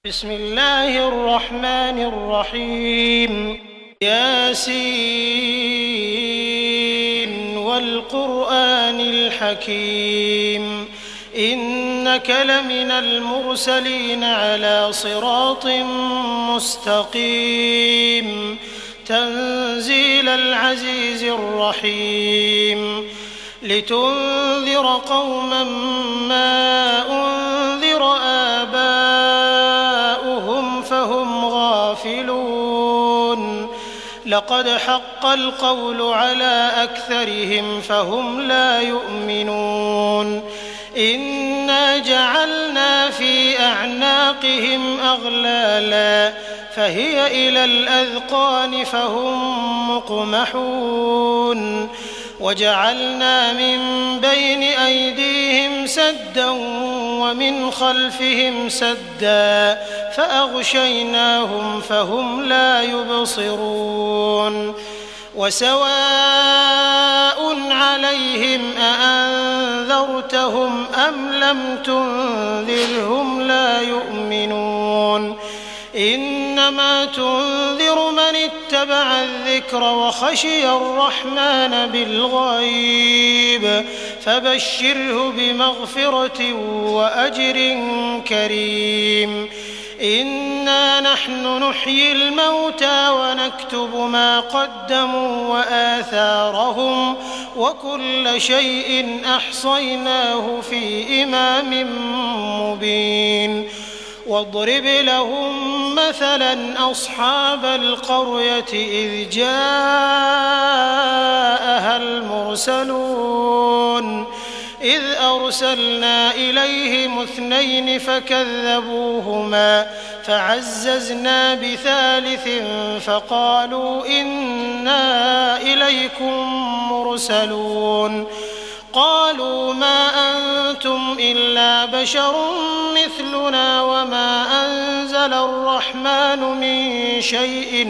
بسم الله الرحمن الرحيم ياسين والقرآن الحكيم إنك لمن المرسلين على صراط مستقيم تنزيل العزيز الرحيم لتنذر قوما ما أنذر آباؤهم فهم غافلون لقد حق القول على أكثرهم فهم لا يؤمنون إنا جعلنا في أعناقهم أغلالا فهي إلى الأذقان فهم مقمحون وجعلنا من بين أيديهم سدا ومن خلفهم سدا فأغشيناهم فهم لا يبصرون وسواء عليهم أأنذرتهم أم لم تنذرهم لا يؤمنون إنما تنذر من اتبع الذكر وخشي الرحمن بالغيب فبشره بمغفرة وأجر كريم إنا نحن نحيي الموتى ونكتب ما قدموا وآثارهم وكل شيء أحصيناه في إمام مبين واضرب لهم مثلا أصحاب القرية إذ جاءها المرسلون إذ أرسلنا إليهم 2 فكذبوهما فعززنا بثالث فقالوا إنا إليكم مرسلون قالوا ما أنتم إلا بشر مثلنا وما أنزل الرحمن من شيء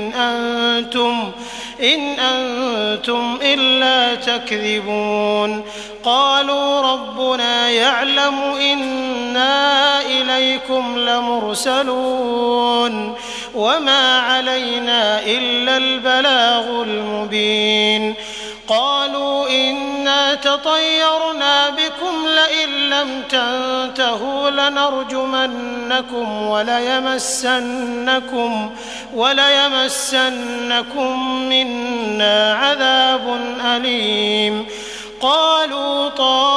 إن أنتم إلا تكذبون قالوا ربنا يعلم إنا إليكم لمرسلون وما علينا إلا البلاغ المبين قالوا إنا تطيرنا بكم لئن لم تنتهوا لنرجمنكم وليمسنكم منا عذاب أليم قالوا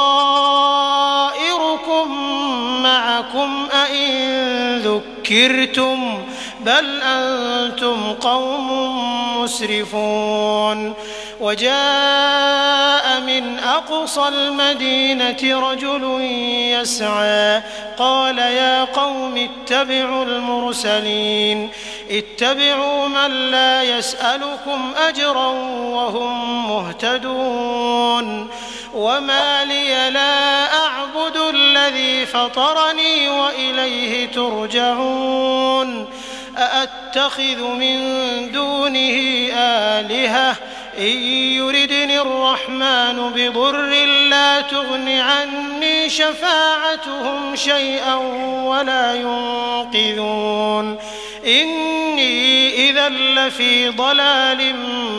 طائركم معكم أئن ذكرتم بل أنتم قوم مسرفون وجاء من أقصى المدينة رجل يسعى قال يا قوم اتبعوا المرسلين اتبعوا من لا يسألكم أجرا وهم مهتدون وما لي لا أعبد الذي فطرني وإليه ترجعون أأتخذ من دونه آلهة إن يردني الرحمن بضر لا تغن عني شفاعتهم شيئا ولا ينقذون إني إذا لفي ضلال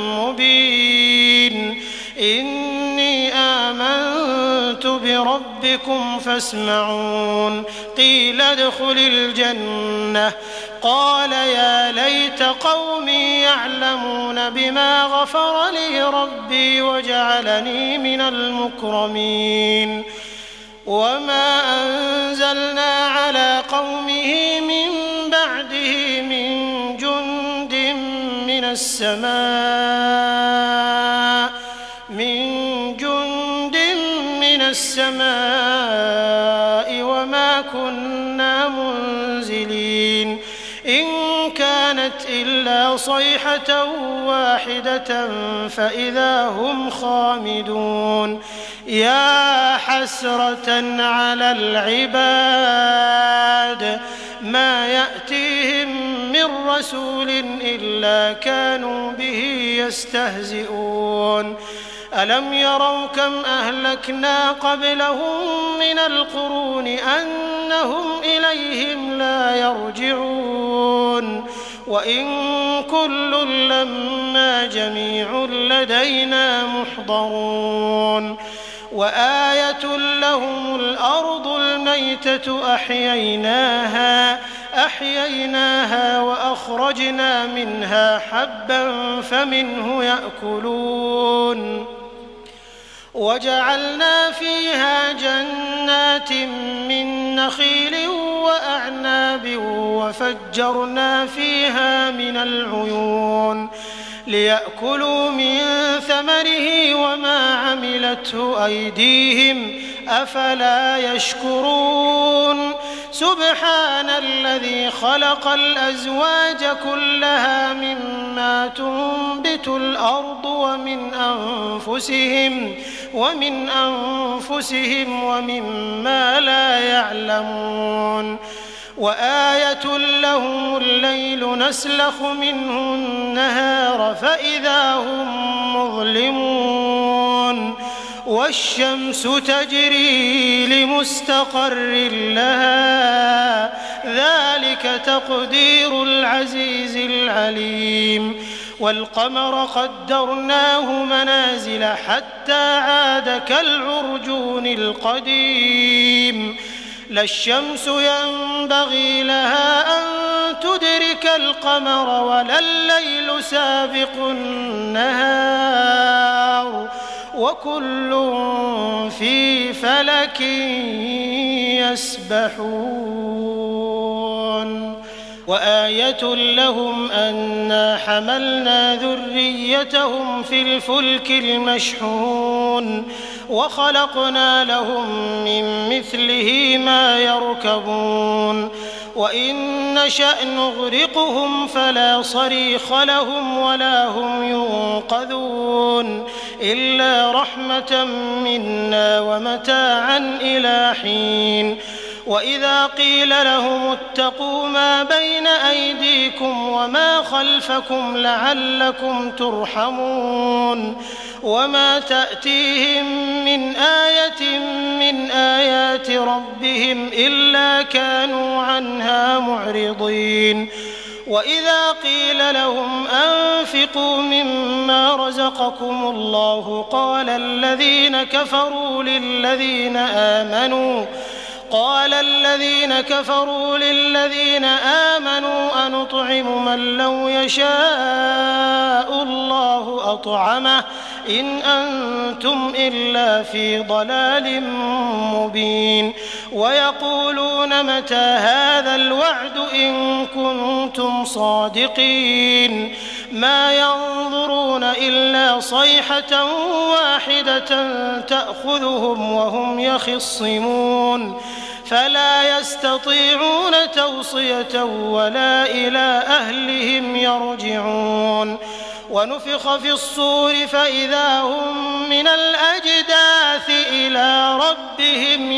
مبين إني آمنت بربكم فاسمعون قيل ادخل الجنة قال يا ليت قومي يعلمون بما غفر لي ربي وجعلني من المكرمين وما أنزلنا على قومه من بعده من جند من السماء وما كنا منزلين إن كانت إلا صيحة واحدة فإذا هم خامدون يا حسرة على العباد ما يأتيهم من رسول إلا كانوا به يستهزئون ألم يروا كم أهلكنا قبلهم من القرون أنهم إليهم لا يرجعون وإن كل لما جميع لدينا محضرون وآية لهم الأرض الميتة أحييناها وأخرجنا منها حبا فمنه يأكلون وجعلنا فيها جنات من نخيل وأعناب وفجرنا فيها من العيون ليأكلوا من ثمره وما عملته أيديهم أفلا يشكرون سبحان الذي خلق الأزواج كلها مما تنبت الأرض ومن أنفسهم ومما لا يعلمون وآية لهم الليل نسلخ منه النهار فإذا هم مظلمون والشمس تجري لمستقر لها ذلك تقدير العزيز العليم والقمر قدرناه منازل حتى عاد كالعرجون القديم لا الشمس ينبغي لها أن تدرك القمر ولا الليل سابق النهار وكل في فلك يسبحون وآية لهم أنا حملنا ذريتهم في الفلك المشحون وخلقنا لهم من مثله ما يركبون وإن نشأ نغرقهم فلا صريخ لهم ولا هم ينقذون إلا رحمة منا ومتاعا إلى حين وإذا قيل لهم اتقوا ما بين أيديكم وما خلفكم لعلكم ترحمون وما تأتيهم من آية من آيات ربهم إلا كانوا عنها معرضين وإذا قيل لهم أنفقوا مما رزقكم الله قال الذين كفروا للذين آمنوا أنطعم من لو يشاء الله أطعمه إن أنتم إلا في ضلال مبين ويقولون متى هذا الوعد إن كنتم صادقين ما ينظرون إلا صيحة واحدة تأخذهم وهم يخصمون فلا يستطيعون توصية ولا إلى أهلهم يرجعون ونفخ في الصور فإذا هم من الأجداث إلى ربهم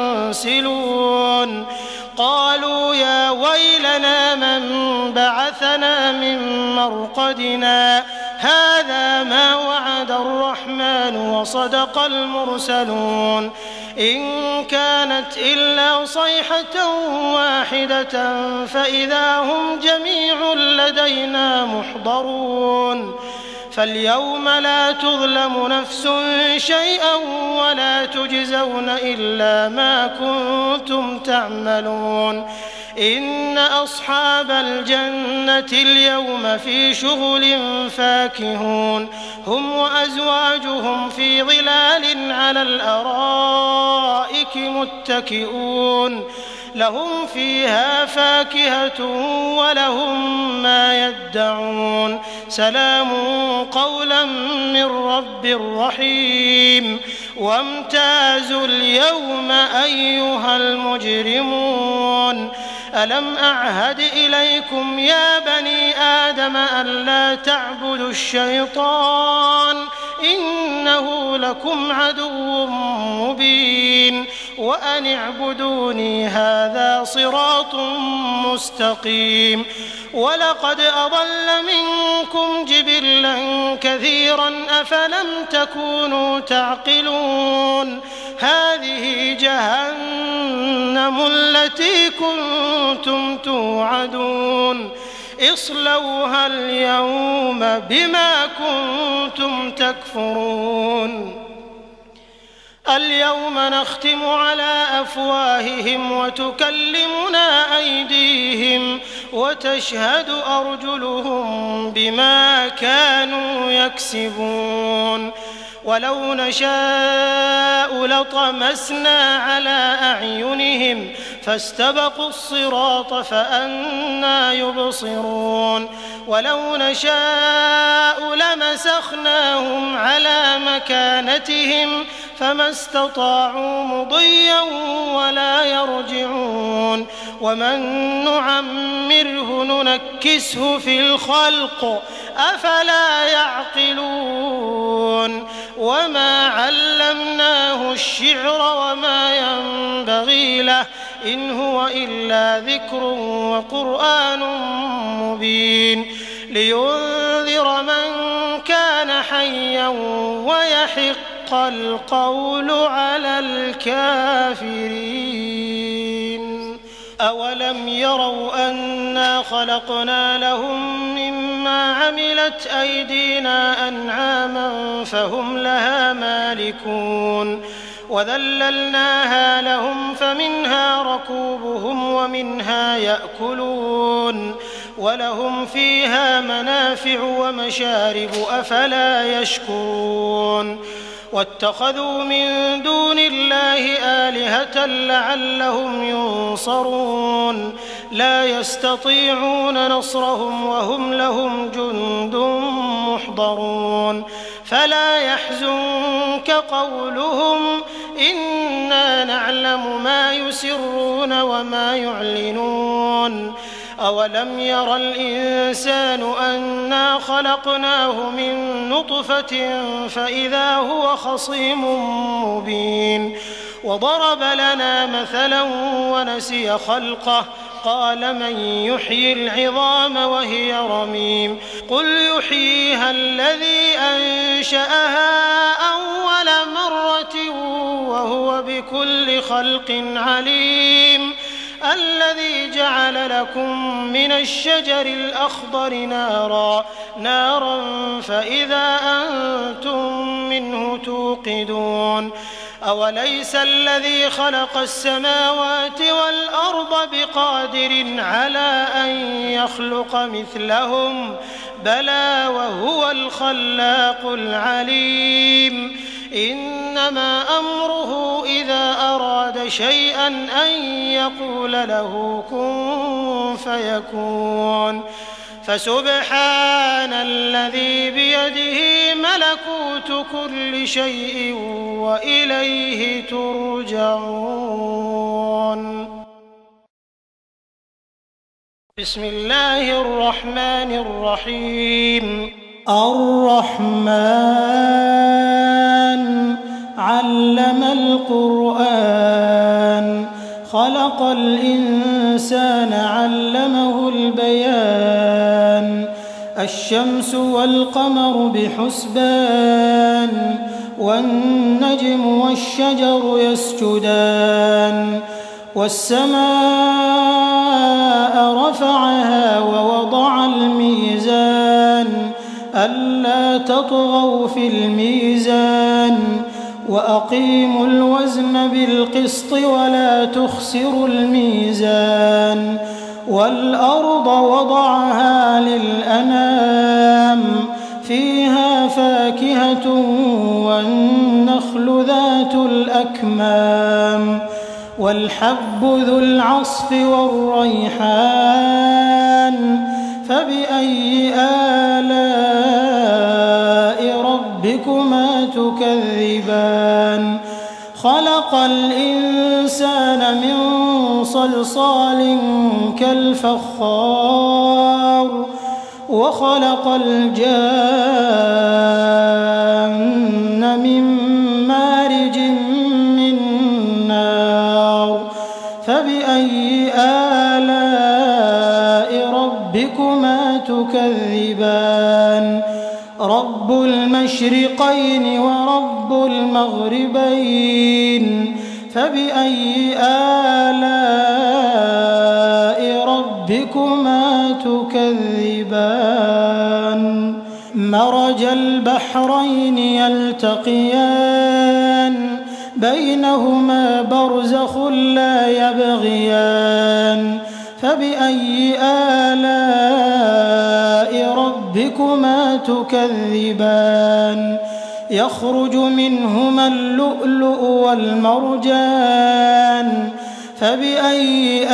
ينسلون قالوا يا ويلنا من بعثنا من مرقدنا هذا ما وعد الرحمن وصدق المرسلون إن كانت إلا صيحة واحدة فإذا هم جميع لدينا محضرون فاليوم لا تظلم نفس شيئا ولا تجزون إلا ما كنتم تعملون إن أصحاب الجنة اليوم في شغل فاكهون هم وأزواجهم في ظلال على الأرائك متكئون لهم فيها فاكهة ولهم ما يدعون سلام قولا من رب رحيم وامتازوا اليوم أيها المجرمون ألم أعهد إليكم يا بني آدم ألا تعبدوا الشيطان إنه لكم عدو مبين وأن اعبدوني هذا صراط مستقيم ولقد أضل منكم جبلا كثيرا أفلم تكونوا تعقلون هذه جهنم التي كنتم توعدون اصلوها اليوم بما كنتم تكفرون. اليوم نختم على أفواههم وتكلمنا أيديهم وتشهد أرجلهم بما كانوا يكسبون. ولو نشاء لطمسنا على أعينهم فاستبقوا الصراط فأنى يبصرون. ولو نشاء لمسخناهم على مكانتهم فما استطاعوا مضيا ولا يرجعون. ومن نعمره ننكسه في الخلق أفلا يعقلون. وما علمناه الشعر وما ينبغي له إن هو إلا ذكر وقرآن مبين لينذر من كان حيا ويحق القول على الكافرين. أولم يروا أنا خلقنا لهم مما عملت أيدينا أنعاما فهم لها مالكون وذللناها لهم فمنها ركوبهم ومنها يأكلون ولهم فيها منافع ومشارب أفلا يشكرون. واتخذوا من دون الله آلهة لعلهم ينصرون لا يستطيعون نصرهم وهم لهم جند محضرون. فلا يحزنك قولهم إنا نعلم ما يسرون وما يعلنون. أولم ير الإنسان أنا خلقناه من نطفة فإذا هو خصيم مبين. وضرب لنا مثلا ونسي خلقه قال من يحيي العظام وهي رميم قل يحييها الذي أنشأها أول مرة وهو بكل خلق عليم. الذي جعل لكم من الشجر الأخضر نارا فإذا أنتم منه توقدون. أوليس الذي خلق السماوات والأرض بقادر على أن يخلق مثلهم بلى وهو الخلاق العليم. إنما أمره إذا أراد شيئا أن يقول له كن فيكون. فسبحان الذي بيده ملكوت كل شيء وإليه ترجعون. بسم الله الرحمن الرحيم. الرحمن علم القرآن خلق الإنسان علمه البيان. الشمس والقمر بحسبان والنجم والشجر يسجدان. والسماء رفعها ووضع الميزان ألا تطغوا في الميزان وأقيموا الوزن بالقسط ولا تخسروا الميزان. والأرض وضعها للأنام فيها فاكهة والنخل ذات الأكمام والحب ذو العصف والريحان. فبأي آلاء ربكما تكذبان. خلق الإنسان من صلصال كالفخار وخلق الجان من مارج من نار. فبأي آلاء ربكما تكذبان. رب المشرقين ورب المغربين. فبأي آلاء ربكما ربكما تكذبان مرج البحرين يلتقيان بينهما برزخ لا يبغيان فبأي آلاء ربكما تكذبان يخرج منهما اللؤلؤ والمرجان فبأي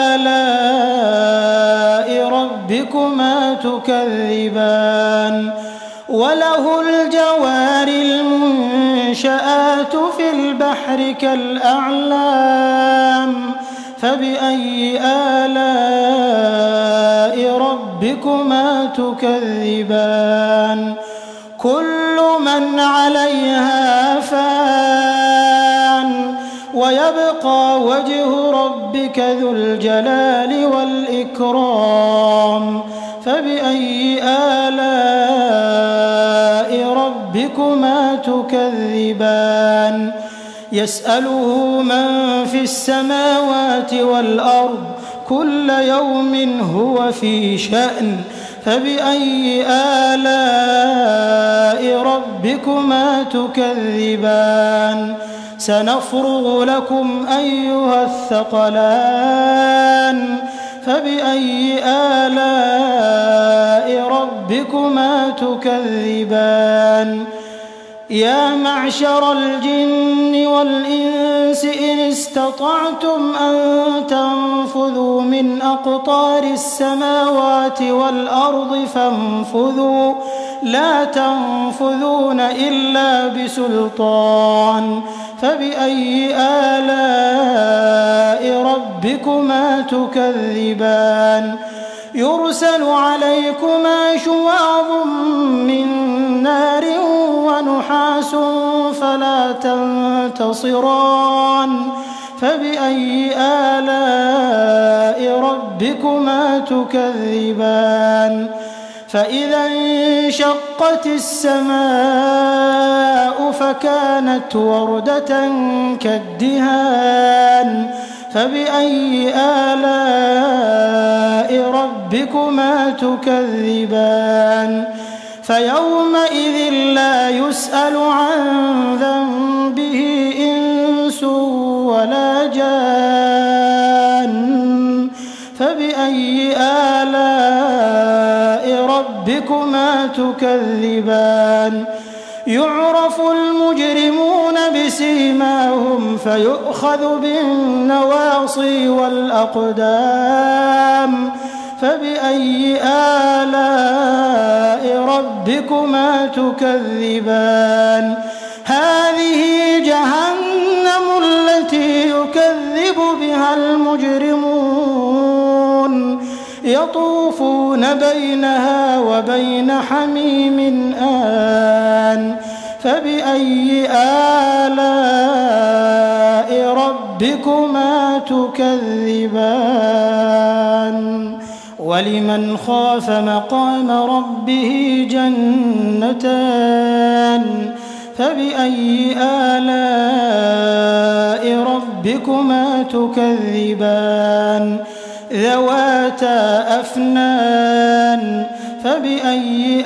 آلاء ربكما تكذبان وله الجوار المنشآت في البحر كالأعلام فبأي آلاء ربكما تكذبان كل من عليها فان ويبقى وجه ربك ذو الجلال والإكرام فبأي آلاء ربكما تكذبان يسأله من في السماوات والأرض كل يوم هو في شأن فبأي آلاء ربكما تكذبان سنفرغ لكم أيها الثقلان فبأي آلاء ربكما تكذبان يا معشر الجن والإنس إن استطعتم أن تنفذوا من أقطار السماوات والأرض فانفذوا لا تنفذون إلا بسلطان فبأي آلاء ربكما تكذبان يرسل عليكما شواظ من نار ونحاس فلا تنتصران فبأي آلاء ربكما تكذبان فإذا انشقت السماء فكانت وردة كالدهان فبأي آلاء ربكما تكذبان فيومئذ لا يسأل عن ذنبه إنس ولا جان فبأي آلاء ربكما تكذبان يعرف المجرمون بسيماهم فيؤخذ بالنواصي والأقدام فبأي آلاء ربكما تكذبان هذه جهنم التي يكذب بها المجرمون يطوفون بينها وبين حميم آن فبأي آلاء ربكما تكذبان ولمن خاف مقام ربه جنتان فبأي آلاء ربكما تكذبان ذواتا أفنان فبأي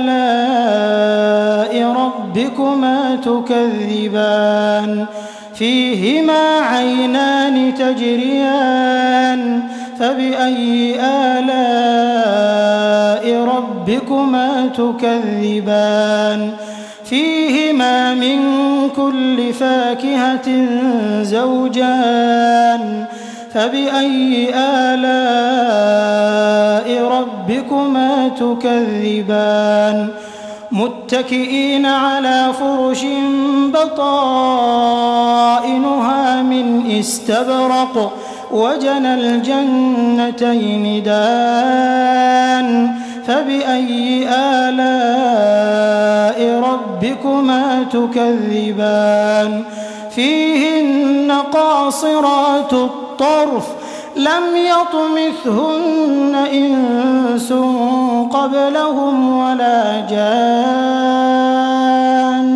آلاء ربكما تكذبان فيهما عينان تجريان فبأي آلاء ربكما تكذبان فيهما من كل فاكهة زوجان فبأي آلاء ربكما تكذبان متكئين على فرش بطائنها من استبرق وجنى الجنتين دان فبأي آلاء ربكما تكذبان فيهن قاصرات الطرف لم يطمثهن إنس قبلهم ولا جان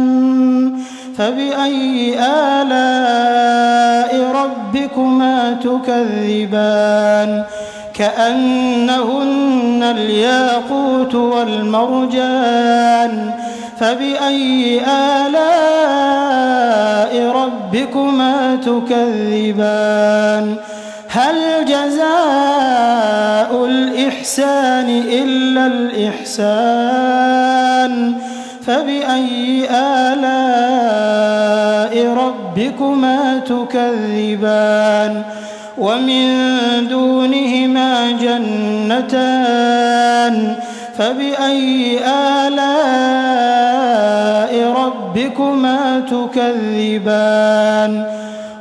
فبأي آلاء ربكما تكذبان كأنهن الياقوت والمرجان فبأي آلاء ربكما تكذبان هل جزاء الإحسان إلا الإحسان فبأي آلاء ربكما تكذبان ومن دونهما جنتان فبأي آلاء ربكما تكذبان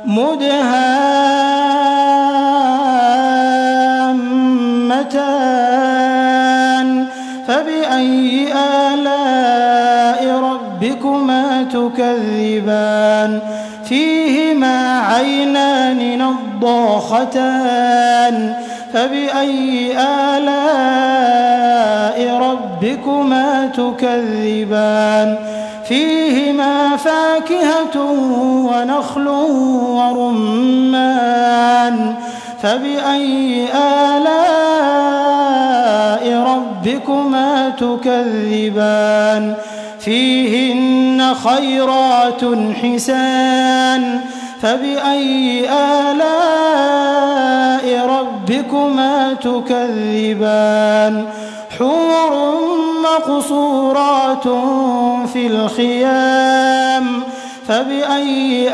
مدهامتان فبأي آلاء ربكما تكذبان فيهما عينان نضاختان فبأي آلاء ربكما تكذبان فيهما فاكهة ونخل ورمان فبأي آلاء ربكما تكذبان فيهن خيرات حسان فبأي آلاء ربكما تكذبان حور مقصورات في الخيام فبأي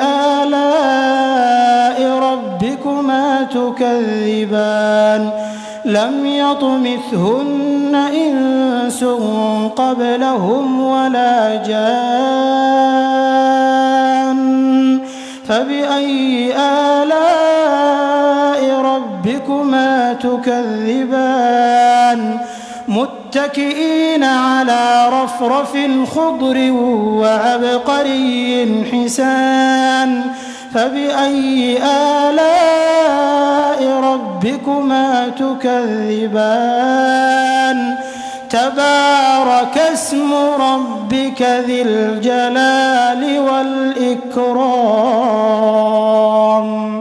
آلاء ربكما تكذبان لم يطمثهن إنس قبلهم ولا جان فبأي آلاء ربكما تكذبان متكئين على رفرف خضر وعبقري حسان فبأي آلاء ربكما تكذبان تبارك اسم ربك ذي الجلال والإكرام.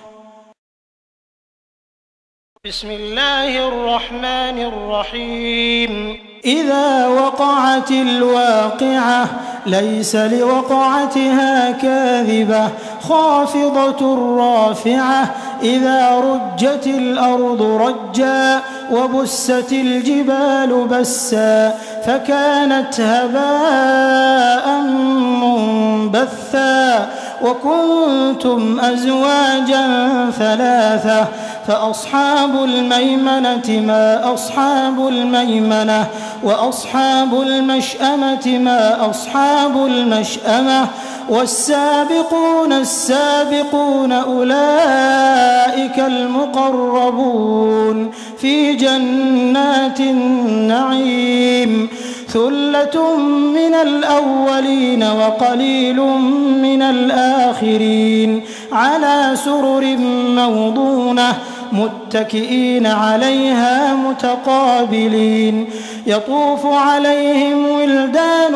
بسم الله الرحمن الرحيم إذا وقعت الواقعة ليس لوقعتها كاذبة خافضة رافعة إذا رجت الأرض رجا وبست الجبال بسا فكانت هباء منبثا وكنتم أزواجا ثلاثة فأصحاب الميمنة ما أصحاب الميمنة وأصحاب المشأمة ما أصحاب المشأمة والسابقون السابقون أولئك المقربون في جنات النعيم ثلة من الأولين وقليل من الآخرين على سرر موضونة متكئين عليها متقابلين يطوف عليهم ولدان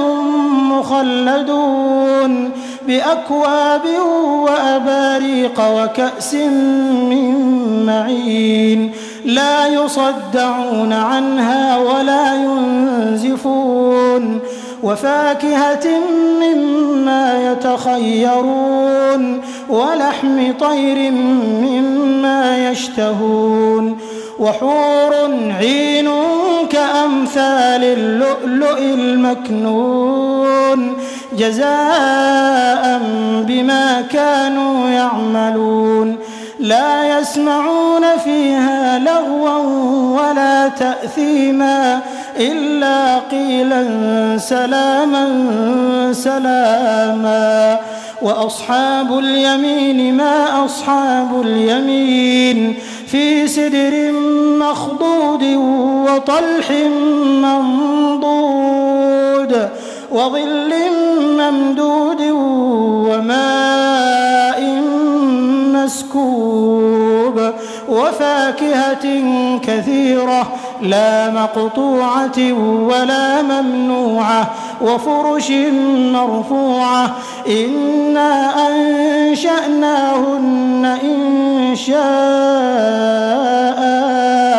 مخلدون بأكواب وأباريق وكأس من معين لا يصدعون عنها ولا ينزفون وفاكهة مما يتخيرون ولحم طير مما يشتهون وحور عين كأمثال اللؤلؤ المكنون جزاء بما كانوا يعملون لا يسمعون فيها لغوا ولا تأثيما إلا قيلا سلاما سلاما وأصحاب اليمين ما أصحاب اليمين في سدر مخضود وطلح منضود وظل ممدود وماء مسكوب وفاكهة كثيرة لا مقطوعة ولا ممنوعة وفرش مرفوعة إنا أنشأناهن إنشاء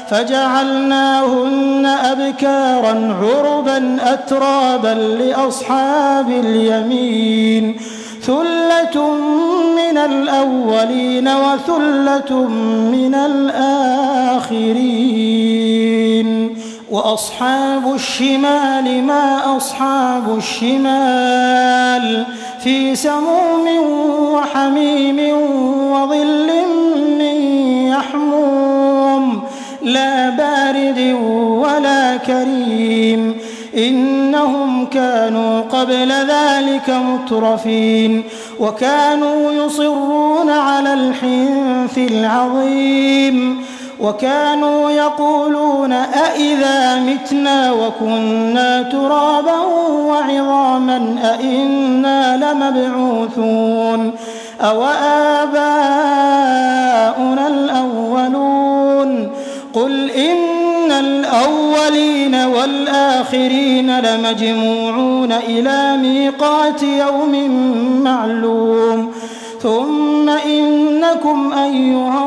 فجعلناهن أبكارا عربا أترابا لأصحاب اليمين ثلة من الأولين وثلة من الآخرين وأصحاب الشمال ما أصحاب الشمال في سموم وحميم وظل من يحموم لا بارد ولا كريم إنهم كانوا قبل ذلك مترفين وكانوا يصرون على الحنث العظيم وكانوا يقولون أئذا متنا وكنا ترابا وعظاما أئنا لمبعوثون أو آباؤنا الأولون قل إن الأولين والآخرين لمجموعون إلى ميقات يوم معلوم ثم إنكم أيها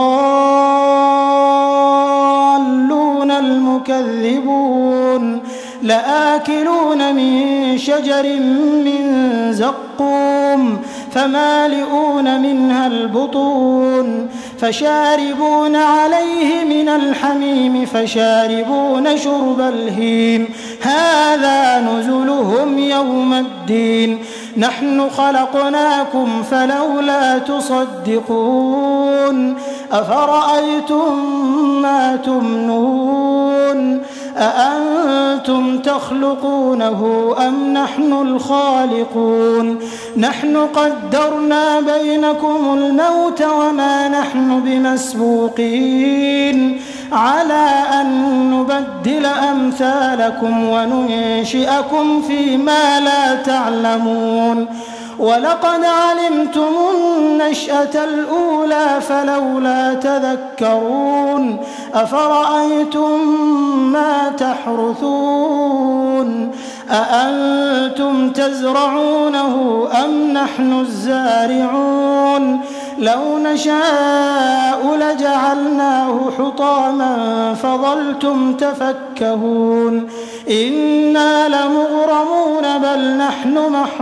الضالون المكذبون لآكلون من شجر من زقوم فمالئون منها البطون فشاربون عليه من الحميم فشاربون شرب الهيم هذا نزلهم يوم الدين نحن خلقناكم فلولا تصدقون أفرأيتم ما تمنون أأنتم تخلقونه أم نحن الخالقون نحن قدرنا بينكم الموت وما نحن بمسبوقين على أن نبدل أمثالكم وننشئكم فيما لا تعلمون ولقد علمتم النشأة الأولى فلولا تذكرون أفرأيتم ما تحرثون أأنتم تزرعونه أم نحن الزارعون لو نشاء لجعلناه حطاما فظلتم تفكهون إنا لمغرمون بل نحن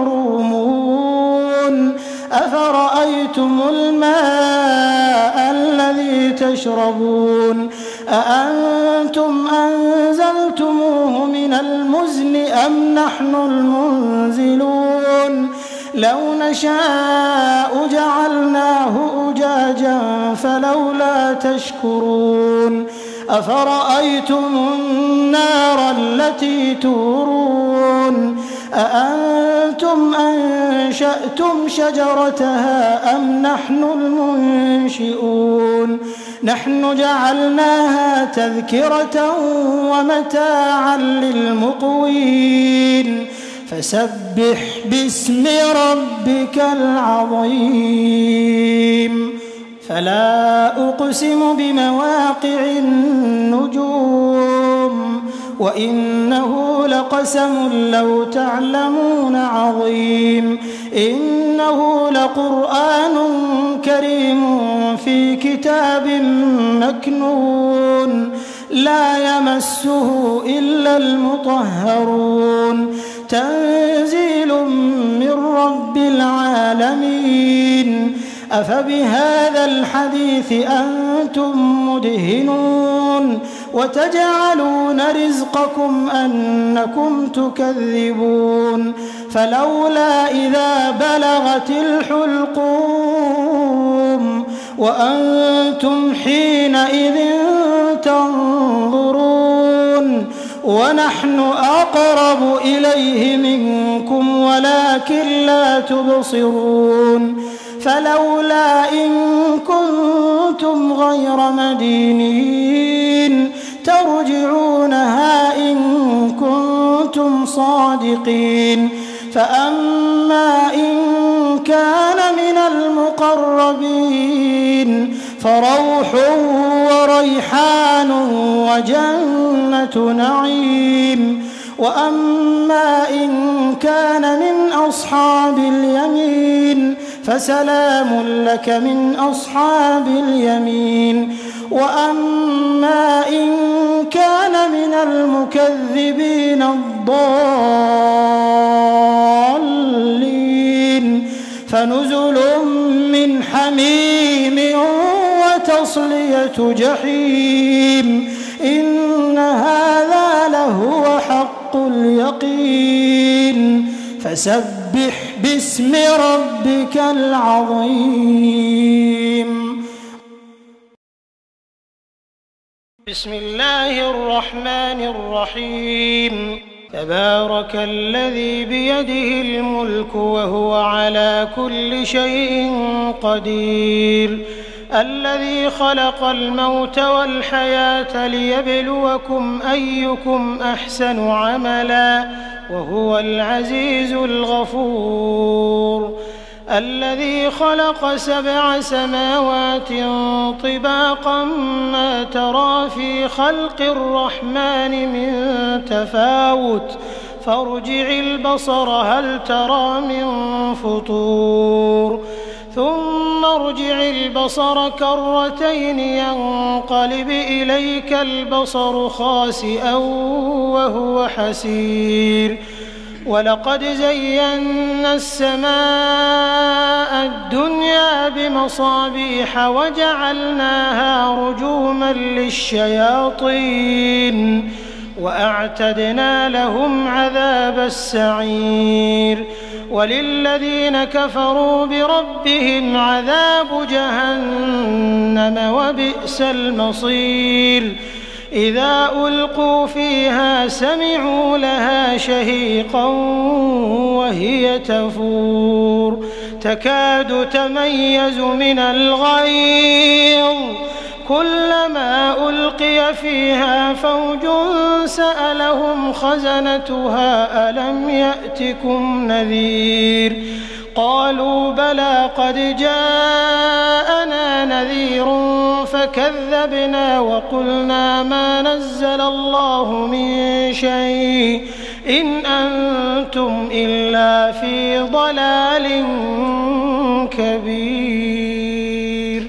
محرومون أفرأيتم الماء الذي تشربون أأنتم أنزلتموه من المزن أم نحن المنزلون لو نشاء جعلناه أجاجا فلولا تشكرون أفرأيتم النار التي تورون أأنتم أنشأتم شجرتها أم نحن المنشئون نحن جعلناها تذكرة ومتاعا للمقوين فسبح باسم ربك العظيم فلا أقسم بمواقع النجوم وإنه لقسم لو تعلمون عظيم إنه لقرآن كريم في كتاب مكنون لا يمسه إلا المطهرون تنزيل من رب العالمين أفبهذا الحديث أنتم مدهنون وتجعلون رزقكم أنكم تكذبون فلولا إذا بلغت الحلقوم وأنتم حينئذ تنظرون ونحن أقرب إليه منكم ولكن لا تبصرون فلولا إن كنتم غير مدينين ترجعونها إن كنتم صادقين فأما إن كان من المقربين فروح وريحان وجنة نعيم وأما إن كان من أصحاب اليمين فسلام لك من أصحاب اليمين وأما إن كان من المكذبين الضالين فنزل من حميم وتصلية جحيم إن هذا لهو حق اليقين فسبح باسم ربك العظيم. بسم الله الرحمن الرحيم. تبارك الذي بيده الملك وهو على كل شيء قدير الذي خلق الموت والحياة ليبلوكم أيكم أحسن عملا وهو العزيز الغفور الذي خلق 7 سماوات طباقا ما ترى في خلق الرحمن من تفاوت فارجع البصر هل ترى من فطور ثم ارجع البصر كرتين ينقلب إليك البصر خاسئا وهو حسير ولقد زينا السماء الدنيا بمصابيح وجعلناها رجوما للشياطين وأعتدنا لهم عذاب السعير وللذين كفروا بربهم عذاب جهنم وبئس المصير إذا ألقوا فيها سمعوا لها شهيقا وهي تفور تكاد تميز من الغيظ كلما ألقي فيها فوج سألهم خزنتها ألم يأتكم نذير قالوا بلى قد جاءنا نذير فكذبنا وقلنا ما نزل الله من شيء إن أنتم إلا في ضلال كبير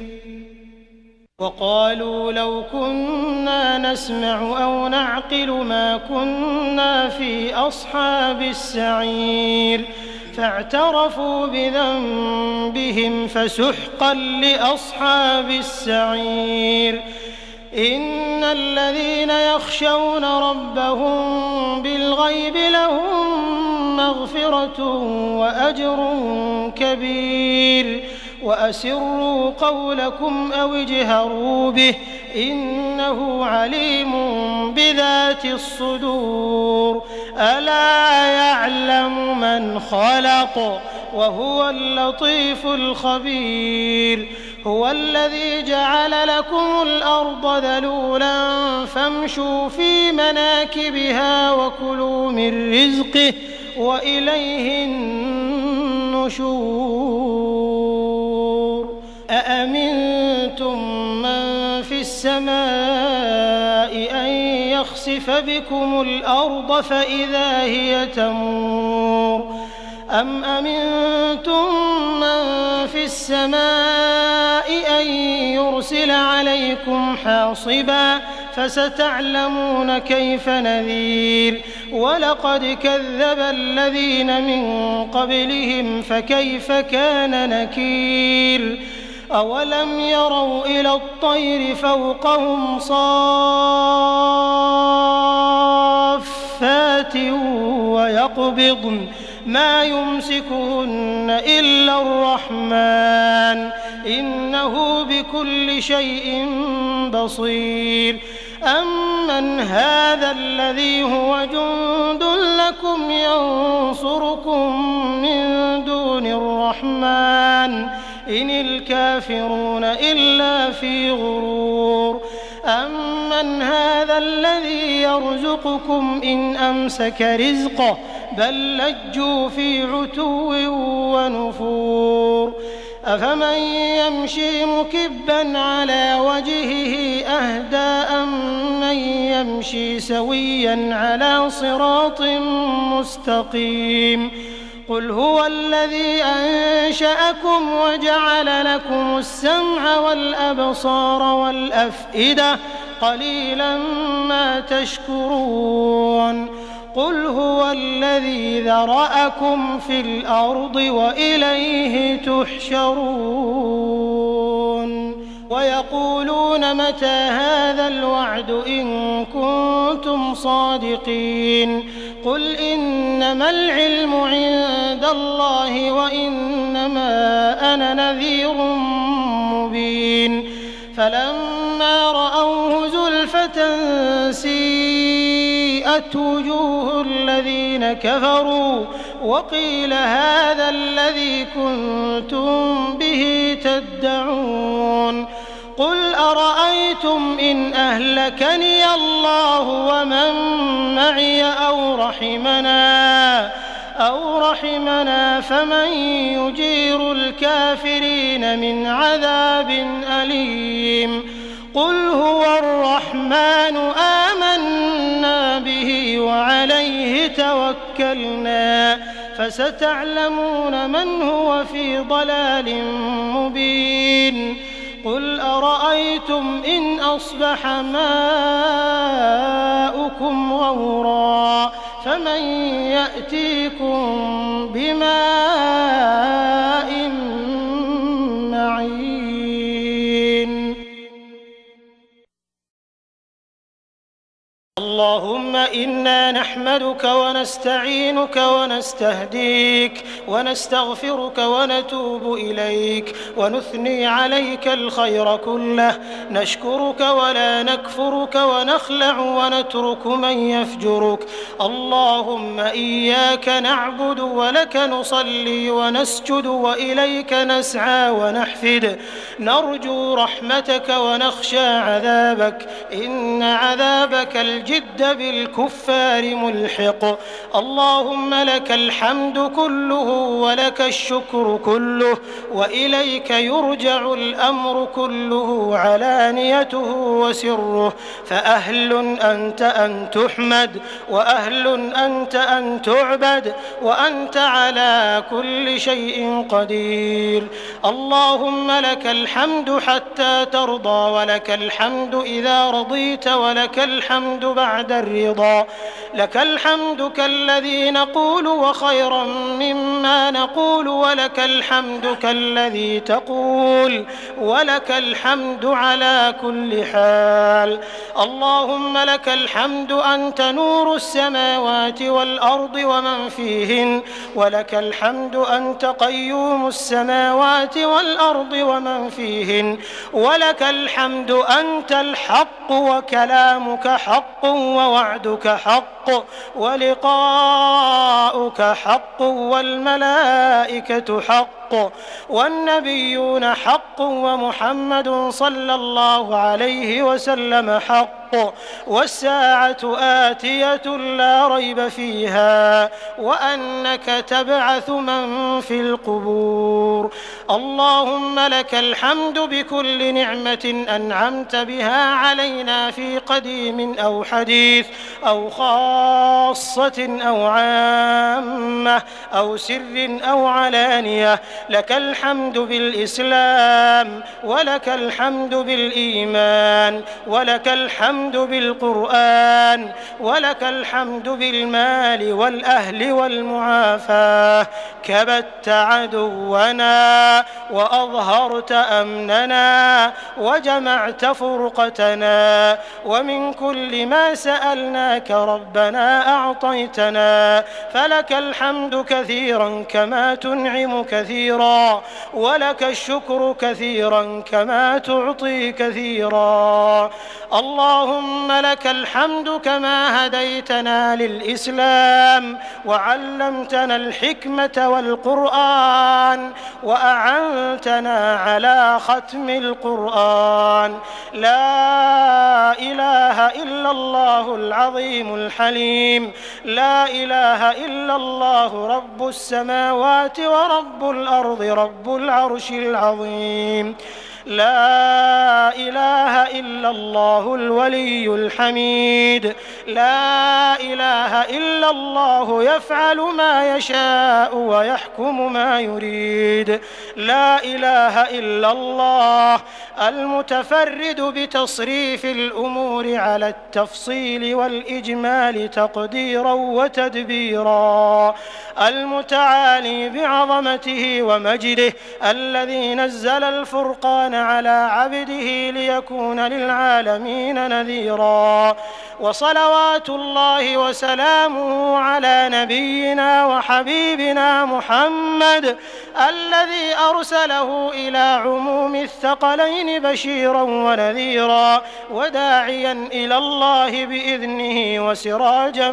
وقالوا لو كنا نسمع أو نعقل ما كنا في أصحاب السعير فاعترفوا بذنبهم فسحقا لأصحاب السعير إن الذين يخشون ربهم بالغيب لهم مغفرة وأجر كبير وأسروا قولكم أو اجهروا به إنه عليم بذات الصدور ألا يعلم من خلق وهو اللطيف الخبير هو الذي جعل لكم الأرض ذلولا فامشوا في مناكبها وكلوا من رزقه وإليه النشور أأمنتم من في السماء أن يخسف بكم الأرض فإذا هي تمور أم أمنتم من في السماء أن يرسل عليكم حاصبا فستعلمون كيف نذير ولقد كذب الذين من قبلهم فكيف كان نكير أولم يروا إلى الطير فوقهم صافات ويقبضن ما يمسكهن إلا الرحمن إنه بكل شيء بصير أمن هذا الذي هو جند لكم ينصركم من دون الرحمن إن الكافرون إلا في غرور أمن هذا الذي يرزقكم إن أمسك رزقه بل لجوا في عتو ونفور أفمن يمشي مكبا على وجهه أهدى أمن يمشي سويا على صراط مستقيم قل هو الذي أنشأكم وجعل لكم السمع والأبصار والأفئدة قليلا ما تشكرون قل هو الذي ذرأكم في الأرض وإليه تحشرون ويقولون متى هذا الوعد إن كنتم صادقين قل إنما العلم عند الله وإنما أنا نذير مبين فلما رأوه زلفة سيئت وجوه الذين كفروا وقيل هذا الذي كنتم به تدعون قل أرأيتم إن أهلكني الله ومن معي أو رحمنا فمن يجير الكافرين من عذاب أليم قل هو الرحمن آمنا به وعليه توكلنا فستعلمون من هو في ضلال مبين قل أرأيتم إن أصبح ماؤكم غورا فمن يأتيكم بماء معين اللهم إنا نحمدك ونستعينك ونستهديك ونستغفرك ونتوب إليك ونثني عليك الخير كله نشكرك ولا نكفرك ونخلع ونترك من يفجرك اللهم إياك نعبد ولك نصلي ونسجد وإليك نسعى ونحفد نرجو رحمتك ونخشى عذابك إن عذابك الجد بالكفار ملحق اللهم لك الحمد كله ولك الشكر كله وإليك يرجع الأمر كله علانيته وسره فأهل أنت أن تحمد وأهل أنت أن تعبد وأنت على كل شيء قدير اللهم لك الحمد حتى ترضى ولك الحمد إذا رضيت ولك الحمد بعد الرضا لك الحمد كالذي نقول وخيرا مما نقول ولك الحمد كالذي تقول ولك الحمد على كل حال اللهم لك الحمد أنت نور السماوات والأرض ومن فيهن ولك الحمد أنت قيوم السماوات والأرض ومن فيهن ولك الحمد أنت الحق وكلامك حق ووعدك حق ولقاؤك حق والملائكة حق والنبيون حق ومحمد صلى الله عليه وسلم حق والساعة آتية لا ريب فيها وأنك تبعث من في القبور اللهم لك الحمد بكل نعمة أنعمت بها علينا في قديم أو حديث أو خاصة أو عامة أو سر أو علانية لك الحمد بالإسلام ولك الحمد بالإيمان ولك الحمد بالقرآن ولك الحمد بالمال والأهل والمعافاة كبت عدونا وأظهرت أمننا وجمعت فرقتنا ومن كل ما سألناك ربنا أعطيتنا فلك الحمد كثيرا كما تنعم كثيرا ولك الشكر كثيرا كما تعطي كثيرا اللهم لك الحمد كما هديتنا للإسلام وعلمتنا الحكمة والقرآن وأعنتنا على ختم القرآن لا إله إلا الله العظيم الحليم لا إله إلا الله رب السماوات ورب الأرض رب العرش العظيم لا إله إلا الله الولي الحميد لا إله إلا الله يفعل ما يشاء ويحكم ما يريد لا إله إلا الله المتفرد بتصريف الأمور على التفصيل والإجمال تقديرا وتدبيرا المتعالي بعظمته ومجده الذي نزل الفرقان على عبده ليكون للعالمين نذيرا وصلوات الله وسلامه على نبينا وحبيبنا محمد الذي أرسله إلى عموم الثقلين بشيرا ونذيرا وداعيا إلى الله بإذنه وسراجا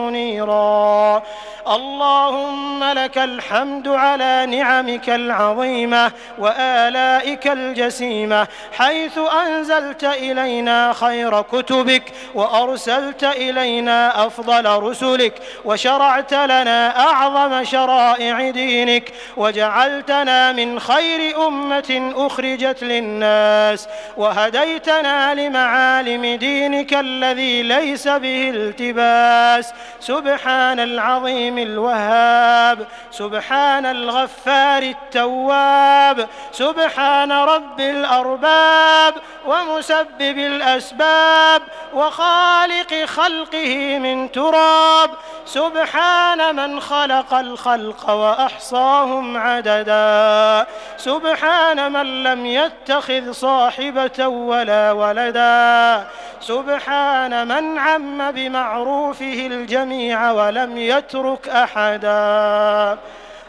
منيرا اللهم لك الحمد على نعمك العظيمة وآلائك الجسيمة حيث أنزلت إلينا خير كتبك وأرسلت إلينا أفضل رسلك وشرعت لنا أعظم شرائع دينك وجعلتنا من خير أمة أخرجت للناس وهديتنا لمعالم دينك الذي ليس به التباس سبحان العظيم الوهاب سبحان الغفار التواب سبحان رب الأرباب ومسبب الأسباب وخالق خلقه من تراب سبحان من خلق الخلق وأحصاهم عددا سبحان من لم يتخذ صاحبة ولا ولدا سبحان من عم بمعروفه الجميع ولم يترك أحدا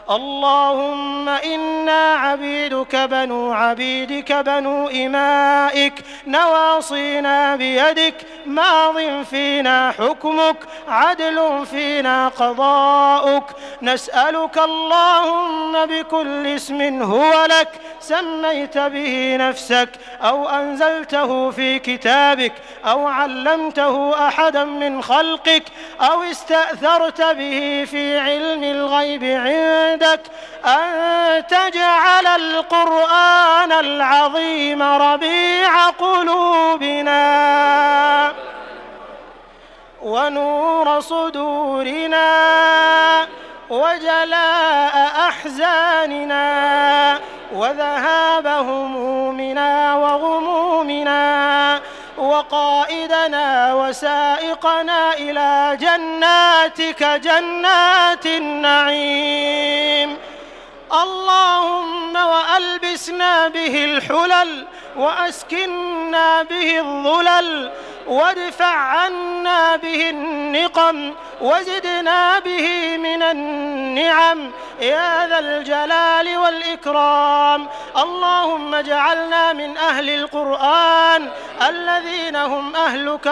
اللهم إنا عبيدك بنو عبيدك بنو إمائك نواصينا بيدك ماض فينا حكمك عدل فينا قضاؤك نسألك اللهم بكل اسم هو لك سميت به نفسك أو أنزلته في كتابك أو علمته أحدا من خلقك أو استأثرت به في علم الغيب عندك أن تجعل القرآن العظيم ربيع قلوبنا ونور صدورنا وجلاء أحزاننا وذهاب همومنا وغمومنا وقائدنا وسائقنا إلى جناتك جنات النعيم اللهم وألبسنا به الحلل وأسكنا به الظلل وادفع عنا به النقم وزدنا به من النعم يا ذا الجلال والإكرام اللهم اجعلنا من أهل القرآن الذين هم أهلك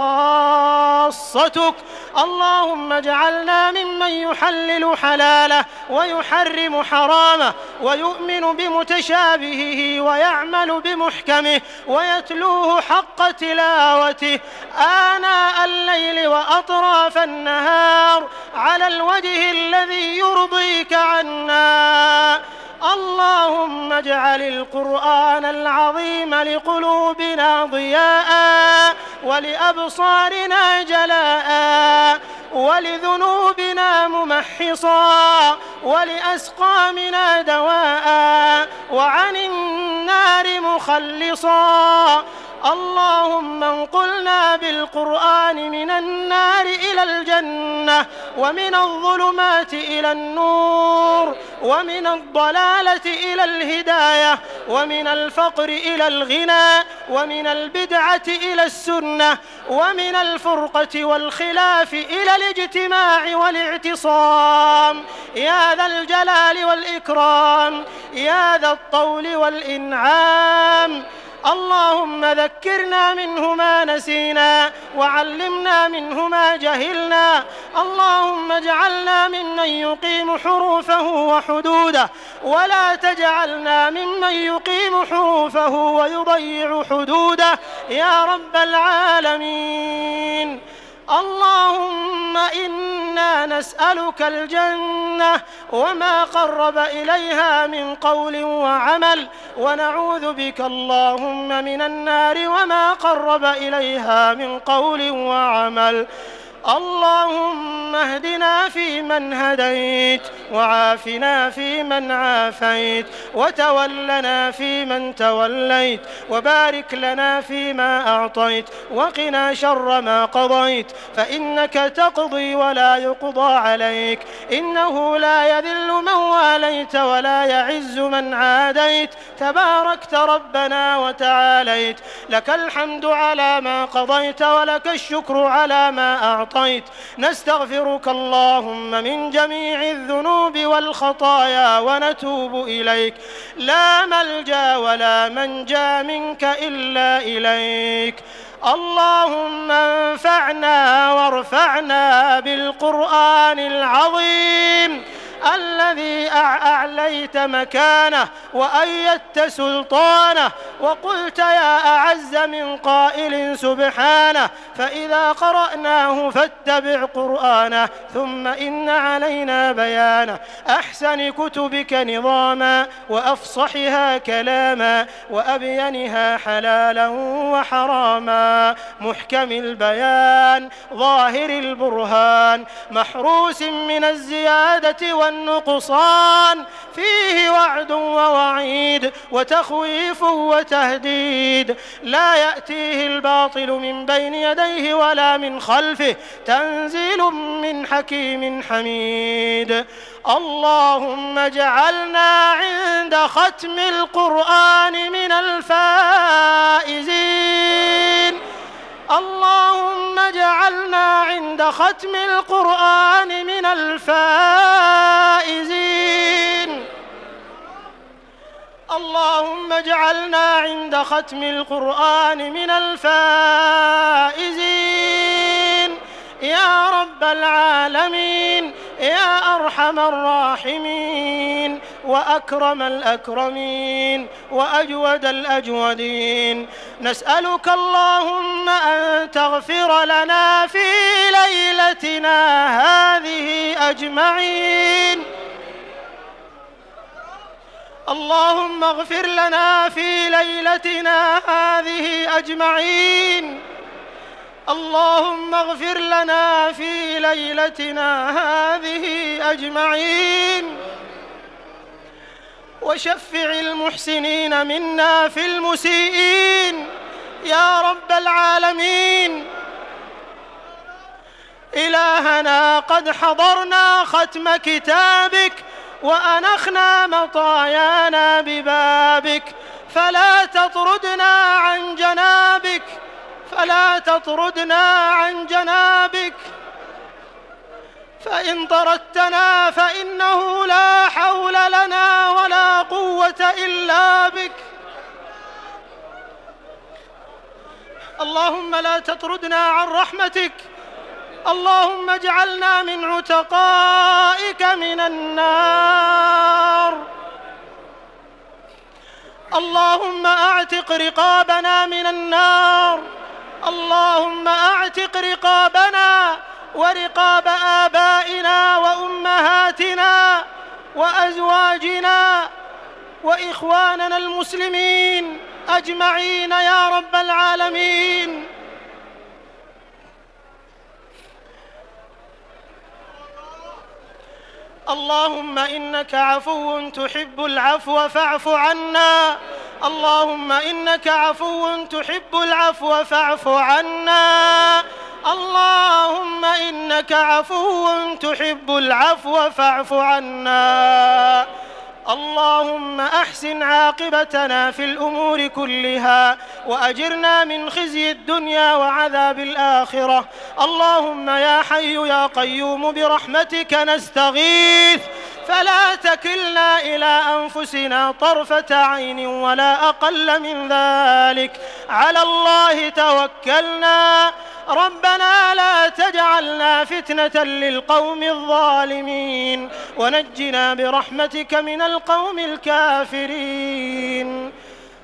وخاصتك اللهم اجعلنا ممن يحلل حلاله ويحرم حرامه ويؤمن بمتشابهه ويعمل بمحكمه ويتلوه حق تلاوته آناء الليل وأطراف النهار على الوجه الذي يرضيك عنا اللهم اجعل القرآن العظيم لقلوبنا ضياء ولأبصارنا جلاء ولذنوبنا ممحصا ولأسقامنا دواء وعن النار مخلصا اللهم انقلنا بالقرآن من النار إلى الجنة ومن الظلمات إلى النور ومن الضلالة إلى الهداية ومن الفقر إلى الغنى ومن البدعة إلى السنة ومن الفرقة والخلاف إلى الاجتماع والاعتصام يا ذا الجلال والإكرام يا ذا الطول والإنعام اللهم ذكرنا منه ما نسينا وعلمنا منه ما جهلنا اللهم اجعلنا ممن يقيم حروفه وحدوده ولا تجعلنا ممن يقيم حروفه ويضيع حدوده يا رب العالمين اللهم إنا إنا نسألك الجنة وما قرب إليها من قول وعمل، ونعوذ بك اللهم من النار وما قرب إليها من قول وعمل. اللهم اهدنا فيمن هديت، وعافنا فيمن عافيت، وتولنا فيمن توليت، وبارك لنا فيما أعطيت، وقنا شر ما قضيت، فإنك تقضي ولا يقضى عليك، إنه لا يذل من واليت ولا يعز من عاديت، تباركت ربنا وتعاليت، لك الحمد على ما قضيت ولك الشكر على ما أعطيت. نستغفرك اللهم من جميع الذنوب والخطايا ونتوب إليك، لا ملجأ ولا منجا منك إلا إليك. اللهم انفعنا وارفعنا بالقرآن العظيم الذي أعليت مكانه وأيدت سلطانه، وقلت يا أعز من قائل سبحانه، فإذا قرأناه فاتبع قرآنه ثم إن علينا بيانه، أحسن كتبك نظاما وأفصحها كلاما وأبينها حلالا وحراما، محكم البيان ظاهر البرهان، محروس من الزيادة والنقصان، فيه وعد ووعيد وتخويف وتهديد، لا يأتيه الباطل من بين يديه ولا من خلفه، تنزيل من حكيم حميد. اللهم اجعلنا عند ختم القرآن من الفائزين. اللهم اجعلنا عند ختم القرآن من الفائزين. اللهم اجعلنا عند ختم القرآن من الفائزين يا رب العالمين، يا أرحم الراحمين، وأكرم الأكرمين، وأجود الأجودين. نسألك اللهم أن تغفر لنا في ليلتنا هذه أجمعين. اللهم اغفر لنا في ليلتنا هذه أجمعين. اللهم اغفر لنا في ليلتنا هذه أجمعين، وشفع المحسنين منا في المسيئين يا رب العالمين. إلهنا قد حضرنا ختم كتابك وأنخنا مطايانا ببابك، فلا تطردنا عن جنابك، فلا تطردنا عن جنابك، فإن طردتنا فإنه لا حول لنا ولا قوة إلا بك. اللهم لا تطردنا عن رحمتك، اللهم اجعلنا من عتقائك من النار. اللهم أعتق رقابنا من النار، اللهم أعتق رقابنا ورقاب آبائنا وأمهاتنا وأزواجنا وإخواننا المسلمين أجمعين يا رب العالمين. اللهم إنك عفو تحب العفو فاعف عنا، اللهم إنك عفو تحب العفو فاعف عنا، اللهم إنك عفو تحب العفو فاعف عنا. اللهم أحسن عاقبتنا في الأمور كلها، وأجرنا من خزي الدنيا وعذاب الآخرة. اللهم يا حي يا قيوم برحمتك نستغيث، فلا تكلنا إلى أنفسنا طرفة عين ولا أقل من ذلك، على الله توكلنا. ربنا لا تجعلنا فتنة للقوم الظالمين، ونجنا برحمتك من القوم الكافرين.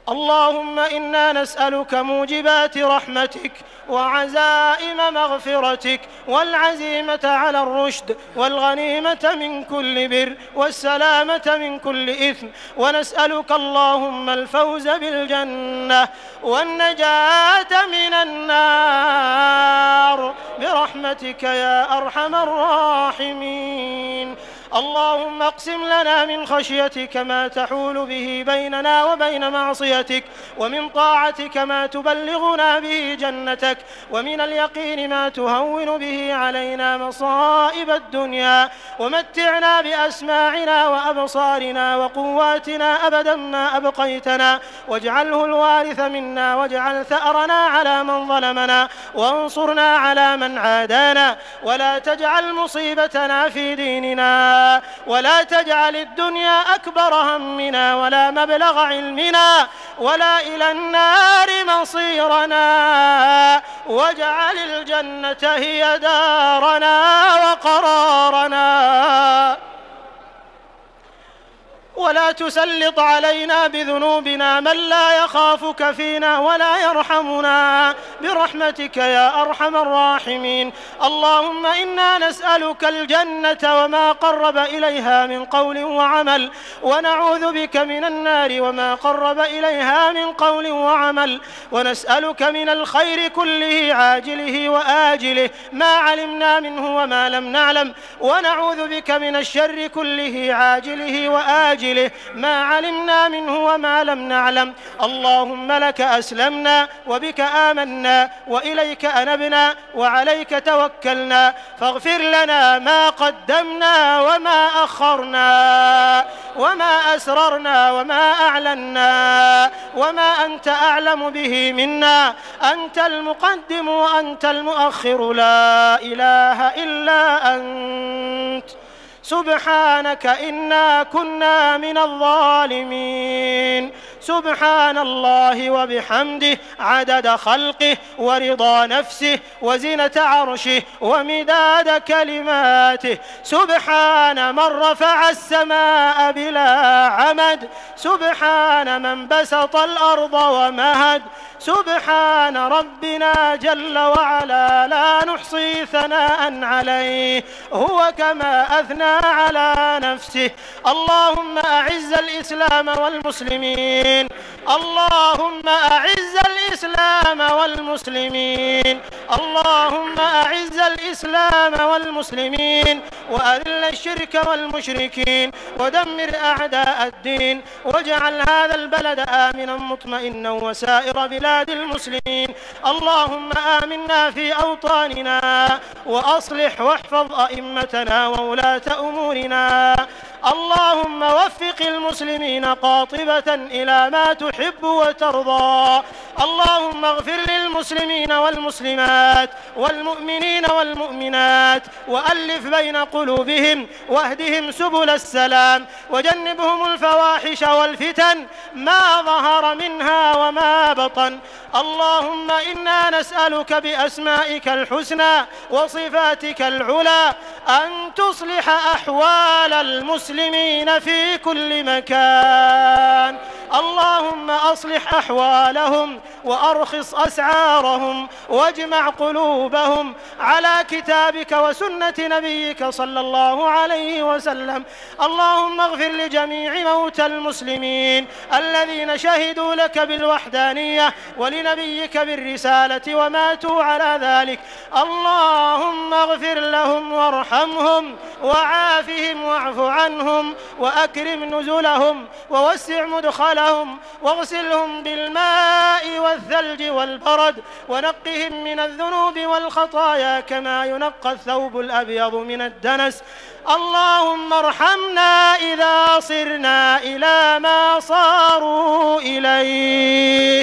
اللهم إنا نسألك موجبات رحمتك وعزائم مغفرتك والعزيمة على الرشد والغنيمة من كل بر والسلامة من كل إثم، ونسألك اللهم الفوز بالجنة والنجاة من النار برحمتك يا أرحم الراحمين. اللهم اقسم لنا من خشيتك ما تحول به بيننا وبين معصيتك، ومن طاعتك ما تبلغنا به جنتك، ومن اليقين ما تهون به علينا مصائب الدنيا، ومتعنا بأسماعنا وأبصارنا وقواتنا أبدا ما أبقيتنا، واجعله الوارث منا، واجعل ثأرنا على من ظلمنا، وانصرنا على من عادانا، ولا تجعل مصيبتنا في ديننا، ولا تجعل الدنيا أكبر همنا ولا مبلغ علمنا ولا إلى النار مصيرنا، واجعل الجنة هي دارنا وقرارنا، ولا تسلط علينا بذنوبنا من لا يخافك فينا ولا يرحمنا برحمتك يا أرحم الراحمين. اللهم إنا نسألك الجنة وما قرب إليها من قول وعمل، ونعوذ بك من النار وما قرب إليها من قول وعمل، ونسألك من الخير كله عاجله وآجله ما علمنا منه وما لم نعلم، ونعوذ بك من الشر كله عاجله وآجله ما علمنا منه وما لم نعلم. اللهم لك أسلمنا وبك آمنا وإليك أنبنا وعليك توكلنا، فاغفر لنا ما قدمنا وما أخرنا وما أسررنا وما أعلنا وما أنت أعلم به منا، أنت المقدم وأنت المؤخر، لا إله إلا أنت، سبحانك إنا كنا من الظالمين. سبحان الله وبحمده عدد خلقه ورضا نفسه وزنة عرشه ومداد كلماته. سبحان من رفع السماء بلا عمد، سبحان من بسط الأرض ومهد، سبحان ربنا جل وعلا لا نحصي ثناء عليه هو كما أثنى على نفسه. اللهم أعز الإسلام والمسلمين، اللهم أعز الإسلام والمسلمين، اللهم أعز الإسلام والمسلمين، وأذل الشرك والمشركين، ودمر أعداء الدين، واجعل هذا البلد آمنا مطمئنا وسائر بلاد المسلمين. اللهم آمنا في أوطاننا، وأصلح واحفظ أئمتنا وولاة أمورنا. اللهم وفق المسلمين قاطبة إلى ما تحب وترضى. اللهم اغفر للمسلمين والمسلمات والمؤمنين والمؤمنات، وألف بين قلوبهم، واهدهم سبل السلام، وجنبهم الفواحش والفتن ما ظهر منها وما بطن. اللهم إنا نسألك بأسمائك الحسنى وصفاتك العلى أن تصلح أحوال المسلمين في كل مكان. اللهم أصلح أحوالهم وأرخص أسعارهم واجمع قلوبهم على كتابك وسنة نبيك صلى الله عليه وسلم. اللهم اغفر لجميع موتى المسلمين الذين شهدوا لك بالوحدانية ولنبيك بالرسالة وماتوا على ذلك. اللهم اغفر لهم وارحمهم وعافهم واعف عنهم وأكرم نزلهم ووسع مدخلهم واغسلهم بالماء والثلج والبرد ونقهم من الذنوب والخطايا كما ينقى الثوب الأبيض من الدنس. اللهم ارحمنا إذا صرنا إلى ما صاروا إليه.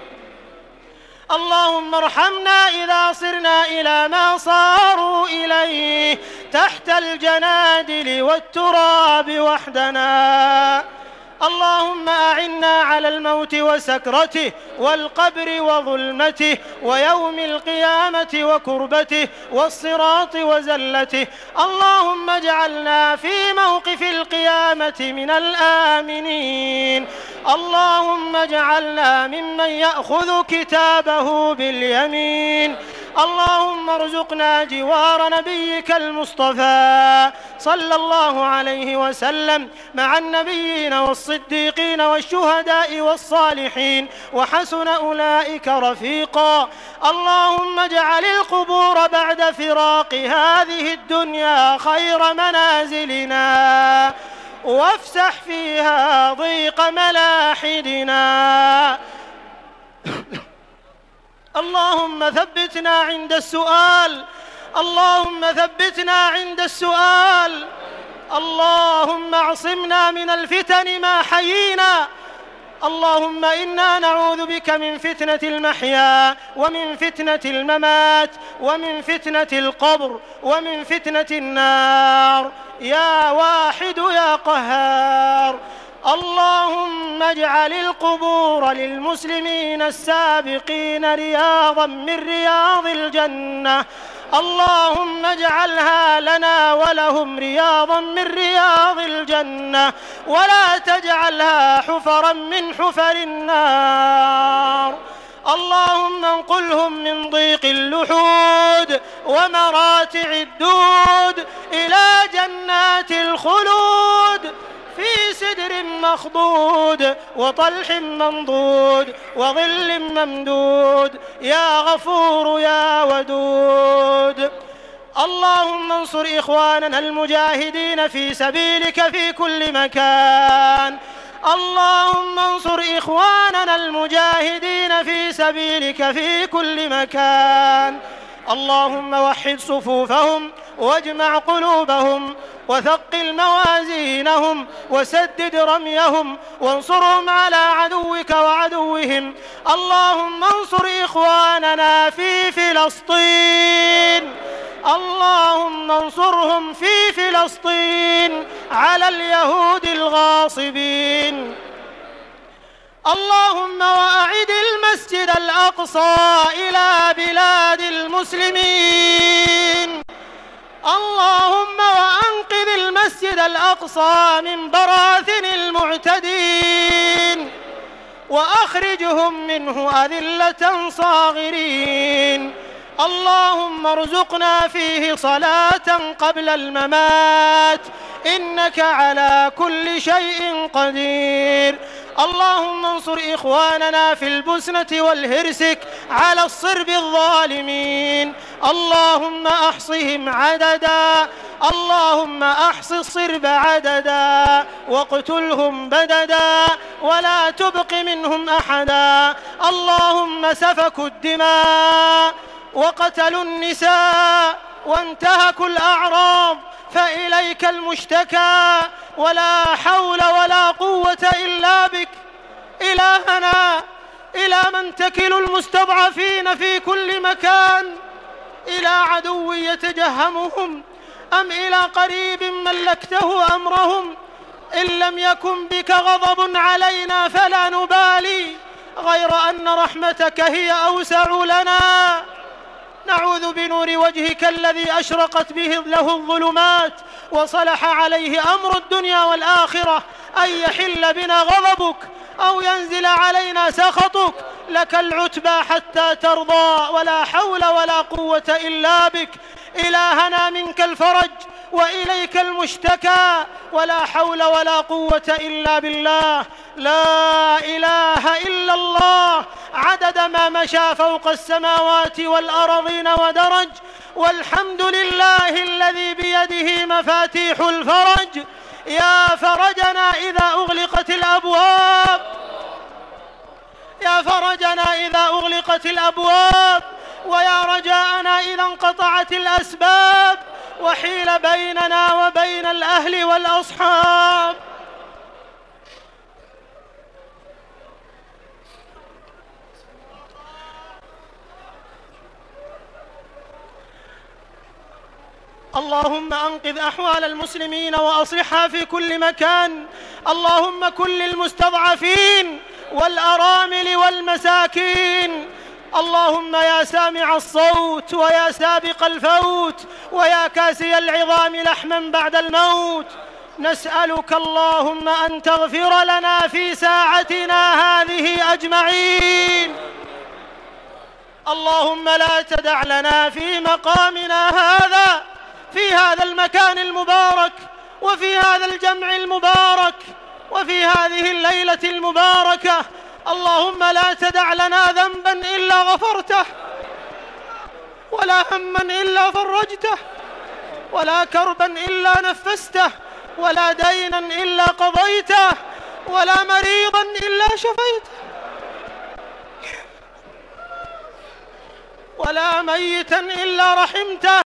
اللهم ارحمنا إذا صرنا إلى ما صاروا إليه تحت الجنادل والتراب وحدنا. اللهم أعنا على الموت وسكرته والقبر وظلمته ويوم القيامة وكربته والصراط وزلته. اللهم اجعلنا في موقف القيامة من الآمنين. اللهم اجعلنا ممن يأخذ كتابه باليمين. اللهم ارزقنا جوار نبيك المصطفى صلى الله عليه وسلم مع النبيين والصديقين والشهداء والصالحين وحسن أولئك رفيقا. اللهم اجعل القبور بعد فراق هذه الدنيا خير منازلنا وافسح فيها ضيق ملاحدنا. اللهم ثبتنا عند السؤال، اللهم ثبتنا عند السؤال. اللهم اعصمنا من الفتن ما حيينا. اللهم إنا نعوذ بك من فتنة المحيا ومن فتنة الممات ومن فتنة القبر ومن فتنة النار يا واحد يا قهار. اللهم اجعل القبور للمسلمين السابقين رياضا من رياض الجنة. اللهم اجعلها لنا ولهم رياضا من رياض الجنة ولا تجعلها حفرا من حفر النار. اللهم انقلهم من ضيق اللحود ومراتع الدود إلى جنات الخلود في سدر مخضود وطلح منضود وظل ممدود يا غفور يا ودود. اللهم انصر إخواننا المجاهدين في سبيلك في كل مكان. اللهم انصر إخواننا المجاهدين في سبيلك في كل مكان. اللهم وحد صفوفهم واجمع قلوبهم وثقل موازينهم وسدد رميهم وانصرهم على عدوك وعدوهم. اللهم انصر إخواننا في فلسطين. اللهم انصرهم في فلسطين على اليهود الغاصبين. اللهم وأعد المسجد الأقصى إلى بلاد المسلمين. اللهم وأنقذ المسجد الأقصى من براثن المعتدين وأخرجهم منه أذلة صاغرين. اللهم ارزقنا فيه صلاة قبل الممات إنك على كل شيء قدير. اللهم انصر إخواننا في البوسنة والهرسك على الصرب الظالمين. اللهم أحصهم عددا. اللهم أحص الصرب عددا واقتلهم بددا ولا تبق منهم أحدا. اللهم سفكوا الدماء وقتلوا النساء وانتهكوا الأعراض فإليك المشتكى ولا حول ولا قوة إلا بك. إلهنا إلى من تكل المستضعفين في كل مكان؟ إلى عدو يتجهمهم أم إلى قريب ملكته أمرهم؟ إن لم يكن بك غضب علينا فلا نبالي غير أن رحمتك هي أوسع لنا. نعوذ بنور وجهك الذي أشرقت به له الظلمات وصلح عليه أمر الدنيا والآخرة أن يحل بنا غضبك أو ينزل علينا سخطك. لك العتبى حتى ترضى ولا حول ولا قوة إلا بك. إلهنا منك الفرج وإليك المشتكى ولا حول ولا قوة إلا بالله. لا إله إلا الله عدد ما مشى فوق السماوات والأرضين ودرج. والحمد لله الذي بيده مفاتيح الفرج. يا فرجنا إذا أغلقت الأبواب، يا فرجنا إذا أغلقت الأبواب، ويا رجاءنا إذا انقطعت الأسباب وحيل بيننا وبين الأهل والأصحاب. اللهم أنقذ أحوال المسلمين وأصلحها في كل مكان. اللهم كن للمستضعفين والأرامل والمساكين. اللهم يا سامع الصوت ويا سابق الفوت ويا كاسي العظام لحما بعد الموت، نسألك اللهم أن تغفر لنا في ساعتنا هذه أجمعين. اللهم لا تدع لنا في مقامنا هذا، في هذا المكان المبارك، وفي هذا الجمع المبارك، وفي هذه الليلة المباركة، اللهم لا تدع لنا ذنبا إلا غفرته، ولا هما إلا فرجته، ولا كربا إلا نفسته، ولا دينا إلا قضيته، ولا مريضا إلا شفيته، ولا ميتا إلا رحمته.